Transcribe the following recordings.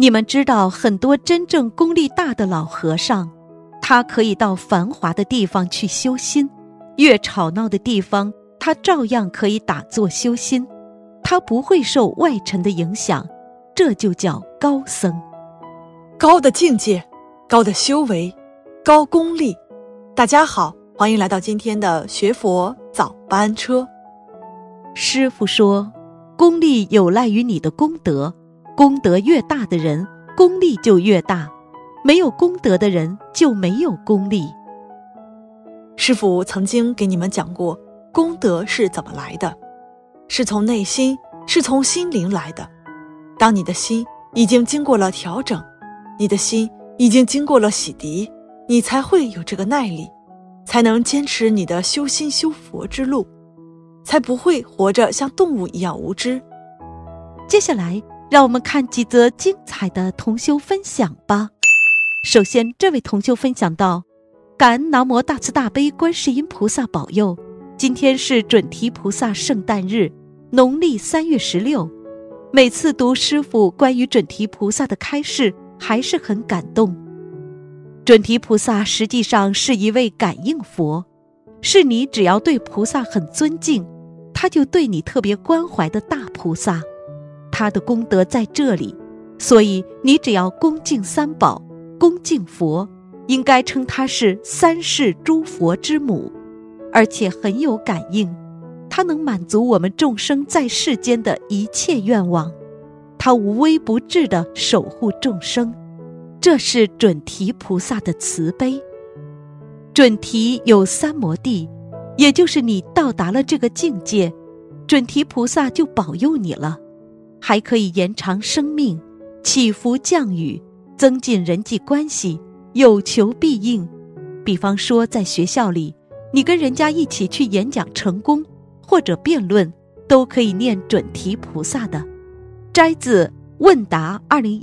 你们知道很多真正功力大的老和尚，他可以到繁华的地方去修心，越吵闹的地方他照样可以打坐修心，他不会受外尘的影响，这就叫高僧。 高的境界，高的修为，高功力。大家好，欢迎来到今天的学佛早班车。 师父说，功力有赖于你的功德，功德越大的人，功力就越大，没有功德的人就没有功力。 师父曾经给你们讲过，功德是怎么来的，是从内心，是从心灵来的。当你的心已经经过了调整，你的心已经经过了洗涤，你才会有这个耐力，才能坚持你的修心修佛之路，才不会活着像动物一样无知。 接下来让我们看几则精彩的同修分享吧。首先，这位同修分享到，感恩南无大慈大悲观世音菩萨保佑，今天是准提菩萨圣诞日，农历3月16。每次读师父关于准提菩萨的开示，还是很感动。准提菩萨实际上是一位感应佛，是你只要对菩萨很尊敬，他就对你特别关怀的大菩萨。他的功德在这里，所以你只要恭敬三宝，恭敬佛，应该称他是三世诸佛之母，而且很有感应，他能满足我们众生在世间的一切愿望，他无微不至地守护众生，这是准提菩萨的慈悲。准提有三摩地，也就是你到达了这个境界，准提菩萨就保佑你了，还可以延长生命，祈福降雨，增进人际关系，有求必应。比方说在学校里，你跟人家一起去演讲成功，或者辩论，都可以念准提菩萨的。摘自问答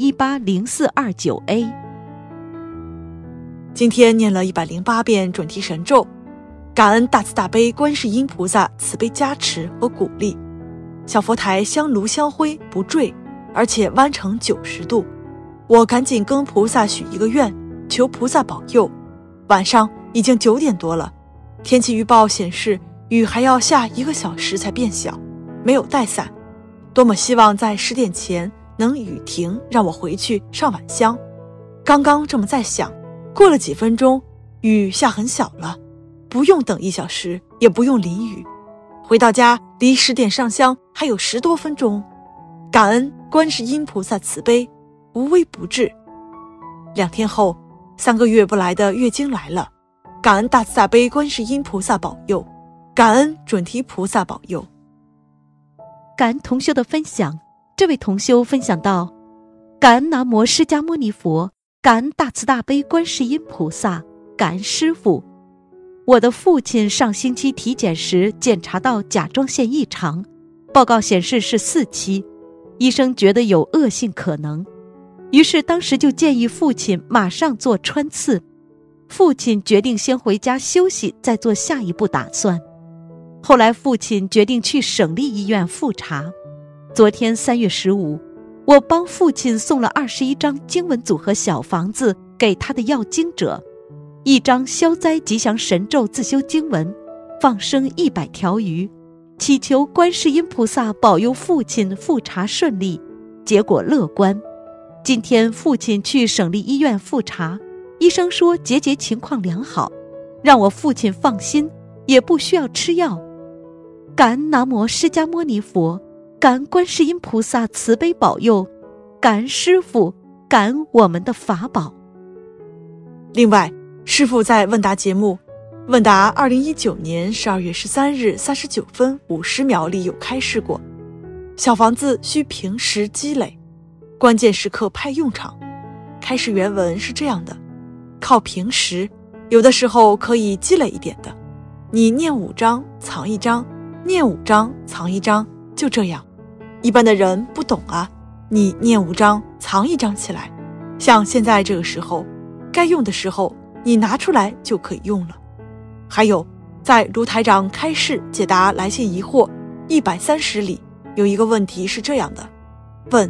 2018-0429A。 今天念了108遍准提神咒，感恩大慈大悲观世音菩萨慈悲加持和鼓励。小佛台香炉香灰不坠，而且弯成90度。我赶紧跟菩萨许一个愿，求菩萨保佑。晚上已经9点多了，天气预报显示雨还要下1个小时才变小，没有带伞，多么希望在10点前能雨停，让我回去上晚香。刚刚这么在想，过了几分钟，雨下很小了，不用等1小时，也不用淋雨。回到家离10点上香还有10多分钟，感恩观世音菩萨慈悲，无微不至。2天后，3个月不来的月经来了，感恩大慈大悲观世音菩萨保佑，感恩准提菩萨保佑。 感恩同修的分享，这位同修分享到，感恩南无释迦牟尼佛，感恩大慈大悲观世音菩萨，感恩师父。我的父亲上星期体检时检查到甲状腺异常，报告显示是4期，医生觉得有恶性可能，于是当时就建议父亲马上做穿刺。父亲决定先回家休息，再做下一步打算。后来父亲决定去省立医院复查。昨天3月15，我帮父亲送了21张经文组合小房子给他的要经者，1张消灾吉祥神咒自修经文，放生100条鱼，祈求观世音菩萨保佑父亲复查顺利，结果乐观。今天父亲去省立医院复查，医生说结节情况良好，让我父亲放心，也不需要吃药。感恩南无释迦牟尼佛，感恩观世音菩萨慈悲保佑，感恩师父，感恩我们的法宝。 另外，师父在问答节目问答2019年12月13日39分50秒里有开示过，小房子需平时积累，关键时刻派用场。开示原文是这样的，靠平时，有的时候可以积累一点的，你念5章藏1章，念5章藏1章，就这样。一般的人不懂啊，你念5章藏1章起来，像现在这个时候，该用的时候你拿出来就可以用了。还有，在卢台长开示解答来信疑惑130里，有一个问题是这样的，问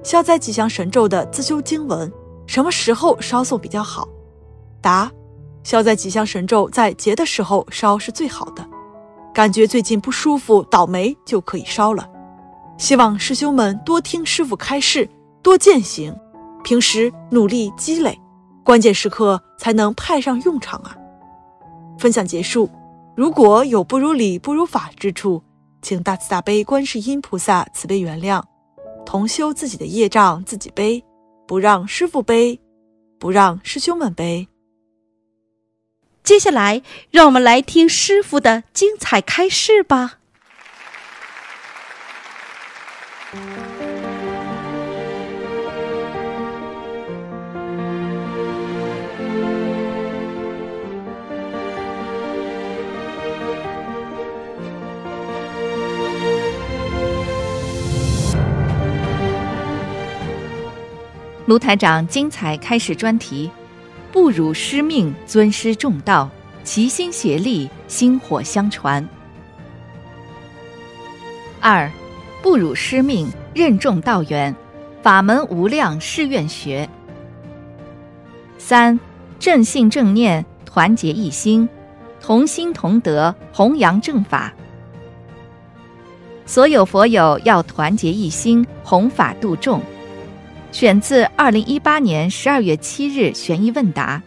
消灾吉祥神咒的自修经文什么时候烧诵比较好？答：消灾吉祥神咒在节的时候烧是最好的，感觉最近不舒服、倒霉就可以烧了。希望师兄们多听师父开示，多践行，平时努力积累，关键时刻才能派上用场啊！分享结束，如果有不如理、不如法之处，请大慈大悲观世音菩萨慈悲原谅，同修自己的业障自己背，不让师父背，不让师兄们背。 接下来，让我们来听师父的精彩开示吧。 卢台长精彩开始专题：不辱师命，尊师重道，齐心协力，薪火相传。2. 不辱师命，任重道远，法门无量誓愿学。3. 正信正念，团结一心，同心同德，弘扬正法。所有佛友要团结一心，弘法度众。选自2018年12月7日悬疑问答。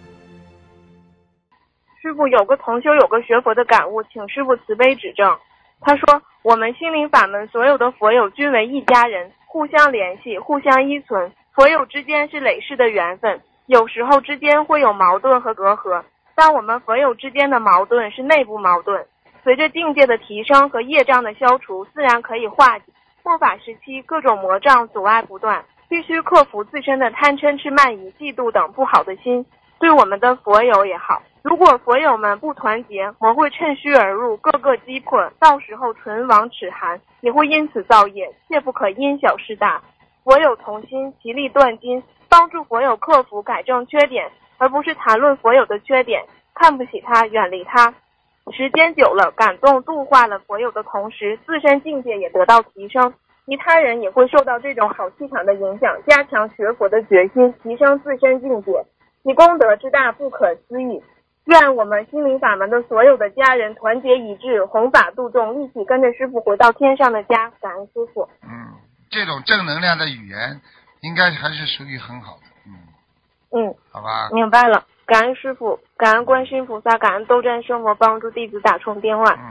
师父有个同修有个学佛的感悟，请师父慈悲指正。他说，我们心灵法门所有的佛友均为一家人，互相联系，互相依存，佛友之间是累世的缘分，有时候之间会有矛盾和隔阂，但我们佛友之间的矛盾是内部矛盾，随着境界的提升和业障的消除，自然可以化解。末法时期各种魔障阻碍不断，必须克服自身的贪嗔痴慢疑嫉妒等不好的心，对我们的佛友也好。如果佛友们不团结，魔会趁虚而入，各个击破，到时候唇亡齿寒，也会因此造业，切不可因小失大。佛友同心，其利断金，帮助佛友克服改正缺点，而不是谈论佛友的缺点，看不起他，远离他。时间久了，感动度化了佛友的同时，自身境界也得到提升，其他人也会受到这种好气场的影响，加强学佛的决心，提升自身境界，其功德之大不可思议。愿我们心灵法门的所有的家人团结一致，弘法度众，一起跟着师父回到天上的家。感恩师父。 这种正能量的语言应该还是属于很好的。好吧， 明白了。感恩师父，感恩观世音菩萨，感恩斗战胜佛帮助弟子打通电话。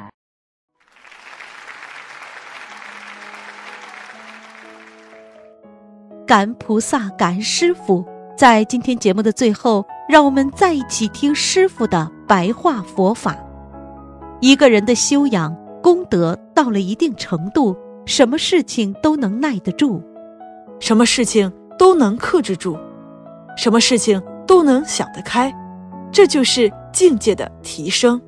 感恩菩萨，感恩师父。在今天节目的最后，让我们再一起听师父的白话佛法。一个人的修养功德到了一定程度，什么事情都能耐得住， 什么事情都能克制住，什么事情都能想得开，这就是境界的提升。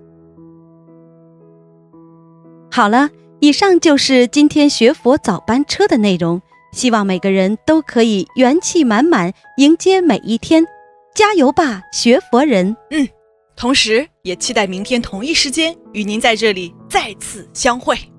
好了，以上就是今天学佛早班车的内容，希望每个人都可以元气满满迎接每一天，加油吧，学佛人！ 同时也期待明天同一时间与您在这里再次相会。